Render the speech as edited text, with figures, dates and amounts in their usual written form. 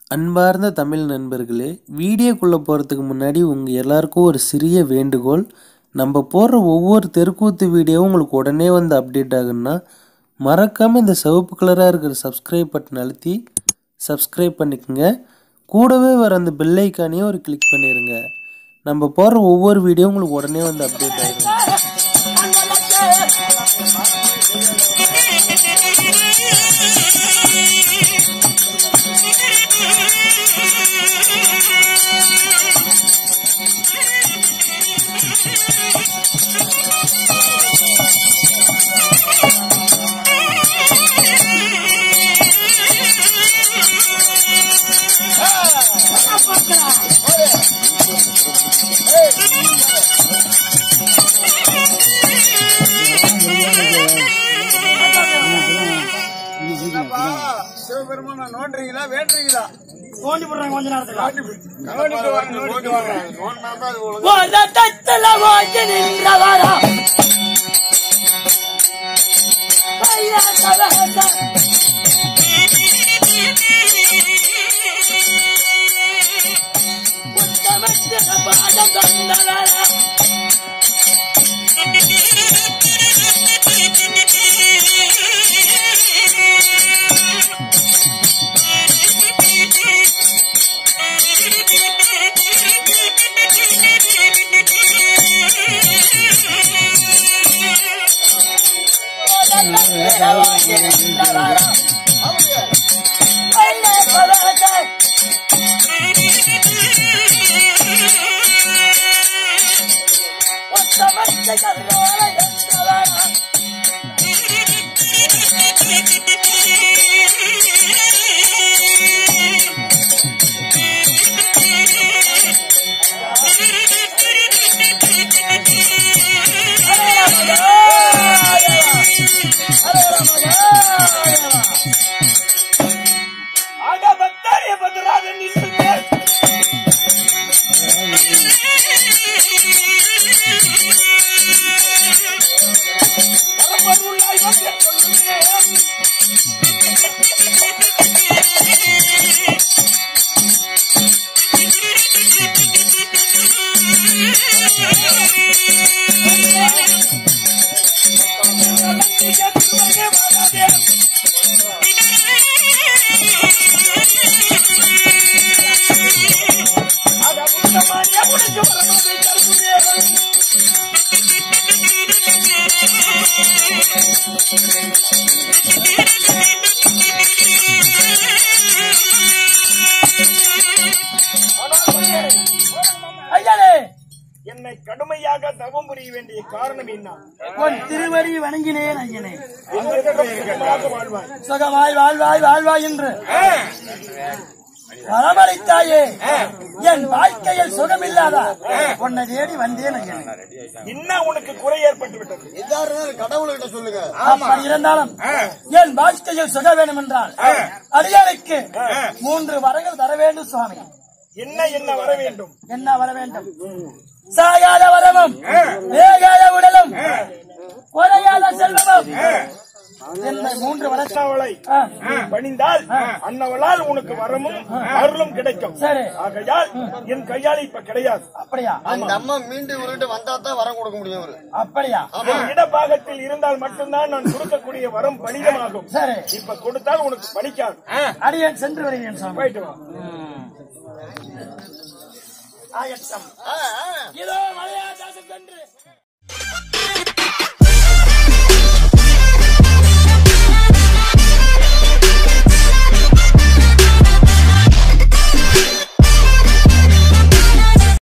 அன்பார்ந்த தமிழ் நண்பர்களே, வீடியோக்குள்ளே போகிறதுக்கு முன்னாடி உங்கள் எல்லாருக்கும் ஒரு சிறிய வேண்டுகோள். நம்ம போடுற ஒவ்வொரு தெருக்கூத்து வீடியோவும் உங்களுக்கு உடனே வந்து அப்டேட் ஆகுன்னா மறக்காமல் இந்த சிவப்பு கலராக இருக்கிற சப்ஸ்கிரைப் பட்டன் அழுத்தி சப்ஸ்கிரைப் பண்ணிக்கோங்க. கூடவே வர அந்த பெல் ஐக்கானையும் ஒரு கிளிக் பண்ணிடுங்க. நம்ம போடுற ஒவ்வொரு வீடியோவும் உங்களுக்கு உடனே வந்து அப்டேட் ஆகிடும். சிவபெருமான நோன்றீங்களா வேண்டீங்களா? நோண்டி போடுறாங்க கொஞ்ச நேரத்துல. என்னை கடுமையாக தவம் புரிய வேண்டிய காரணம் என்ன? உன் திருவடி வணங்கினேன் ஐயனே. வாழ்வாய் சுகமாய் வாழ்வாய் வாழ்வாய் என்று வரமளித்தாயே. என் வாழ்க்கையில் சுகமில்லாதா உன்னை தேடி வந்தேன் ஐயனே. என்ன உனக்கு குறை ஏற்பட்டு விட்டது? கடவுள்கிட்ட சொல்லுங்க. அப்படி இருந்தாலும் என் வாழ்க்கையில் சுக வேண்டும் என்றால் அடியாருக்கு 3 வரங்கள் தர வேண்டும் சுவாமி. என்ன வர வேண்டும்? என்ன வர வேண்டும்? சாகாத வரமும், வேகாத உடலும், குறையாத செல்வமும். என்னை 3 வரச்சாவளை பணிந்தால் அன்னவளால் உனக்கு வரமும் அருளும் கிடைக்கும். சரி. ஆகையால் என் கையால் இப்ப கிடையாது. அப்படியா? அந்த அம்மா மீண்டும் உருண்டு வந்தா தான் வரம் கொடுக்க முடியும். அப்படியா? இடப்பாகத்தில் இருந்தால் மட்டும்தான் நான் கொடுக்கக்கூடிய வரம் பலிதமாகும். சரி. இப்ப கொடுத்தால் உனக்கு பலிக்காது. அடியேன் சென்று வருகிறேன் சுவாமி. போயிட்டு வா. ஆயத்தம். இதோ மலையா தாசன் சென்று